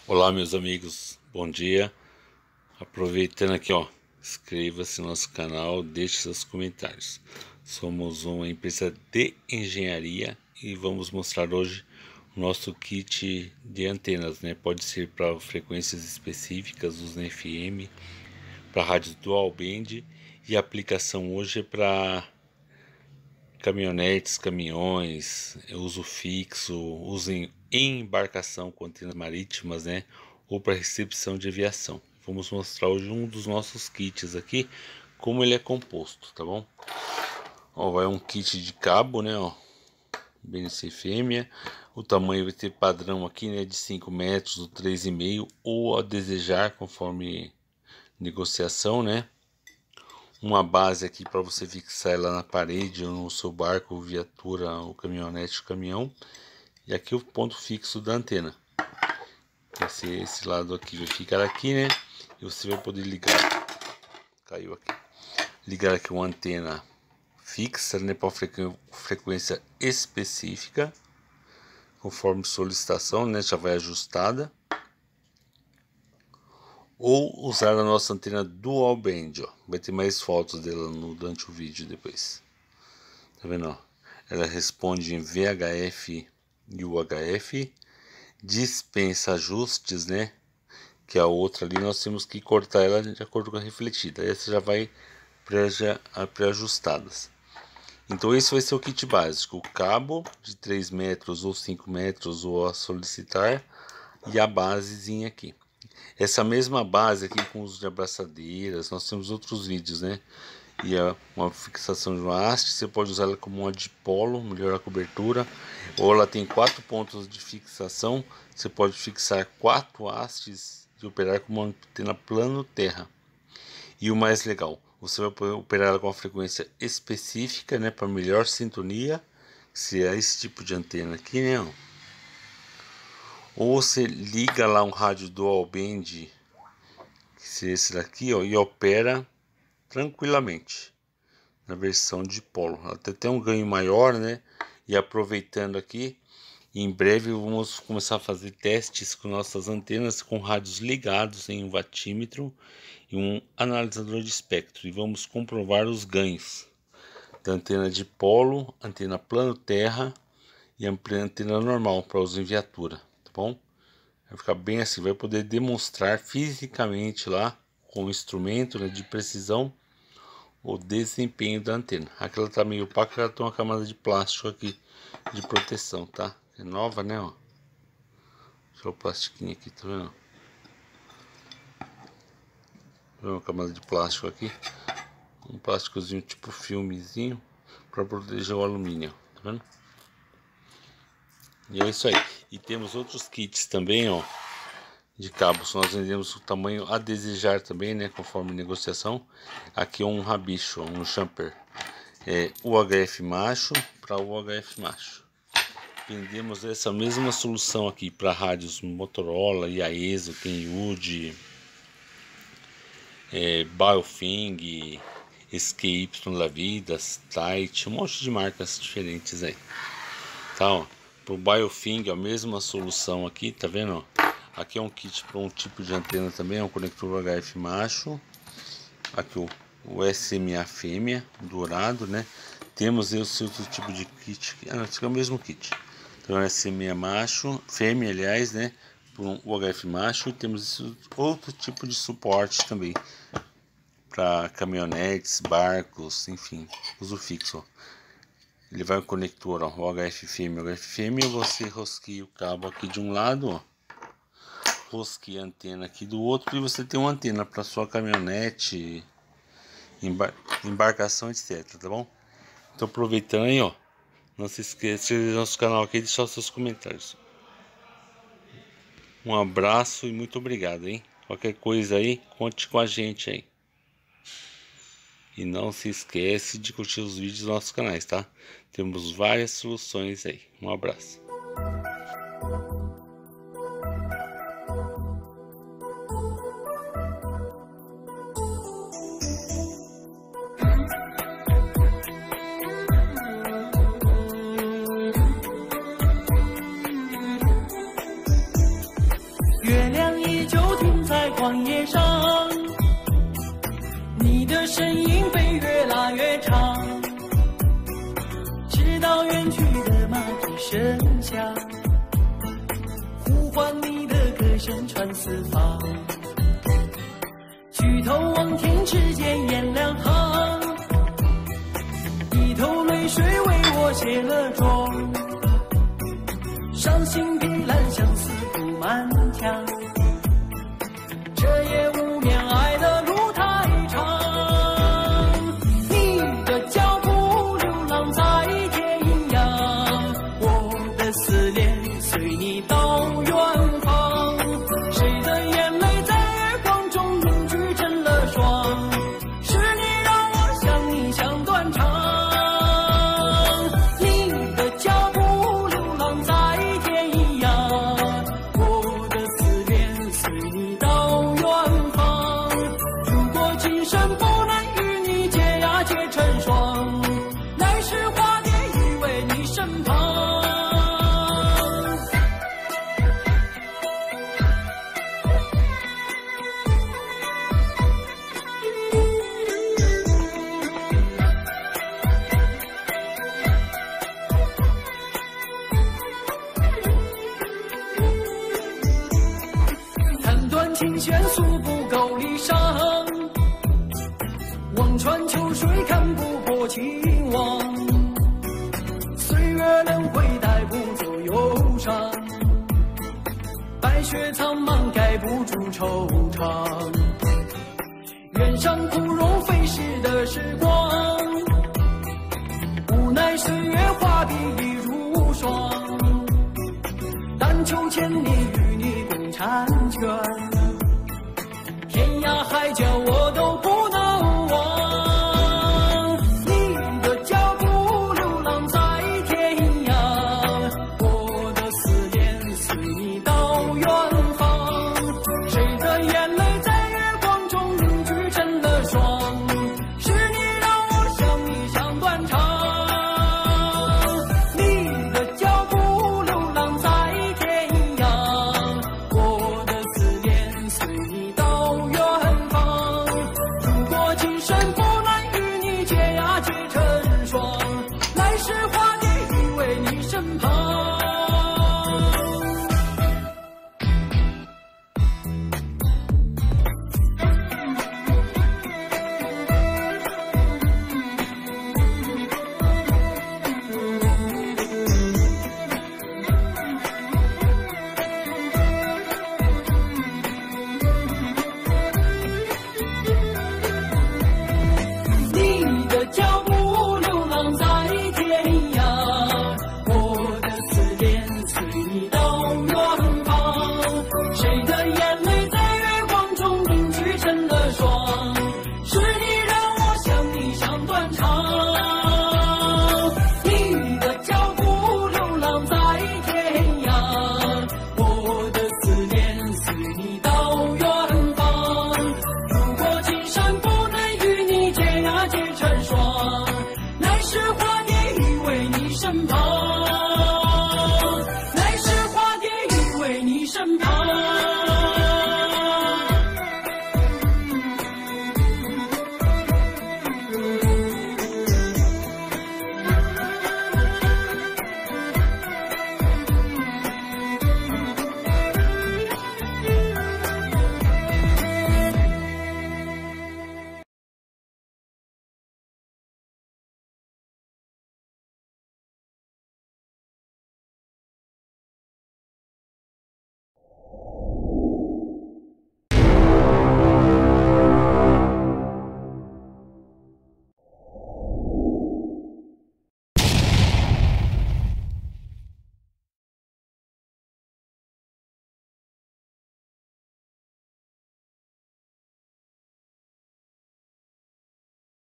Olá, meus amigos, bom dia. Aproveitando aqui, inscreva-se no nosso canal, deixe seus comentários. Somos uma empresa de engenharia e vamos mostrar hoje o nosso kit de antenas, né? Pode ser para frequências específicas, os FM, para rádios dual band, e a aplicação hoje é para caminhonetes, caminhões, uso fixo, uso em embarcação com antenas marítimas, né? Ou para recepção de aviação. Vamos mostrar hoje um dos nossos kits aqui, como ele é composto, tá bom? Vai um kit de cabo, né? BNC fêmea. O tamanho vai ter padrão aqui, né? De 5 metros, ou 3,5, ou a desejar, conforme negociação, né? Uma base aqui para você fixar ela na parede ou no seu barco, ou viatura, ou caminhonete, caminhão. E aqui o ponto fixo da antena. Esse lado aqui vai ficar aqui, né? E você vai poder ligar. Caiu aqui. Ligar aqui uma antena fixa, né? Para frequência específica, conforme solicitação, né? Já vai ajustada. Ou usar a nossa antena dual band, vai ter mais fotos dela durante o vídeo depois. Tá vendo? Ela responde em VHF e UHF, dispensa ajustes, né? Que a outra ali nós temos que cortar ela de acordo com a refletida. Essa já vai pré-ajustadas. Então esse vai ser o kit básico: o cabo de 3 metros ou 5 metros, ou a solicitar, e a basezinha aqui. Essa mesma base aqui com uso de abraçadeiras, nós temos outros vídeos, né? E uma fixação de uma haste, você pode usar ela como uma dipolo, melhor a cobertura. Ou ela tem 4 pontos de fixação, você pode fixar 4 hastes e operar como uma antena plano terra. E o mais legal, você vai poder operar ela com uma frequência específica, né? Para melhor sintonia, se é esse tipo de antena aqui, né? Ou você liga lá um rádio dual band, que é esse daqui, e opera tranquilamente na versão de polo. Até tem um ganho maior, né? E aproveitando aqui, em breve vamos começar a fazer testes com nossas antenas com rádios ligados em um watímetro e um analisador de espectro, e vamos comprovar os ganhos da antena de polo, antena plano terra e a antena normal para uso em viatura. Bom, vai ficar bem assim, vai poder demonstrar fisicamente lá com o instrumento, né, de precisão, o desempenho da antena. Aquela tá meio opaca, ela tem uma camada de plástico aqui de proteção, tá? É nova, né? Deixa eu o plastiquinho aqui, tá vendo? Uma camada de plástico aqui, um plásticozinho tipo filmezinho para proteger o alumínio, tá vendo? E é isso aí. E temos outros kits também, de cabos. Nós vendemos o tamanho a desejar também, né? Conforme negociação. Aqui é um rabicho, um jumper. UHF macho para UHF macho. Vendemos essa mesma solução aqui para rádios Motorola, Yaesu, Kenwood, Baofeng, SKY da vida, Tight, um monte de marcas diferentes aí. Tá, Pro Baofeng, a mesma solução aqui, tá vendo? Aqui é um kit para um tipo de antena também, é um conector HF macho. Aqui o SMA fêmea, dourado, né? Temos esse outro tipo de kit, esse é o mesmo kit. Então é SMA macho, fêmea, aliás, né? Por um UHF macho. E temos esse outro tipo de suporte também para caminhonetes, barcos, enfim, uso fixo. Ele vai o conector, o HF fêmea, você rosqueia o cabo aqui de um lado, rosqueia a antena aqui do outro, e você tem uma antena para sua caminhonete, embarcação, etc, tá bom? Então aproveitando aí, não se esqueça de nosso canal aqui e deixar os seus comentários. Um abraço e muito obrigado, hein? Qualquer coisa aí, conte com a gente aí. E não se esquece de curtir os vídeos dos nossos canais, tá? Temos várias soluções aí. Um abraço. 月亮。 荒野上，你的身影被越拉越长，直到远去的马蹄声响，呼唤你的歌声传四方。举头望天，只见颜良行，一头泪水为我卸了妆，伤心碧蓝相思布满墙，这夜无眠，爱的路太长，你的脚步流浪在天涯，我的思念随你到远方，谁的眼泪在月光中凝聚成了霜，是你让我想你想断肠，你的脚步流浪在天涯，我的思念随你到远方，如果今生不能与你结呀结成双，来世化蝶依偎你身旁。弹断琴弦诉不够离殇，望穿秋水看不破情网，岁月轮回带不走忧伤，白雪苍茫盖不住惆怅，愿上枯荣飞逝的时光，无奈岁月画笔已如霜，但求千里与你共婵娟，天涯海角我都不能忘，你的脚步流浪在天涯，我的思念随你到远方，谁的眼泪在月光中凝聚成了霜，是你让我想你想断肠，你的脚步流浪在天涯，我的思念随你到远方，如果今生不能与你结呀结成双，来世化蝶依偎你身旁。你的脚步流浪在天涯，我的思念随你到远方，谁的眼泪在月光中凝聚成了霜，是你让我想你想断肠，你的脚步流浪在天涯，我的思念随你到远方，如果今生不能与你结呀结成双，来世化蝶依偎你身旁，来世化蝶依偎你身旁。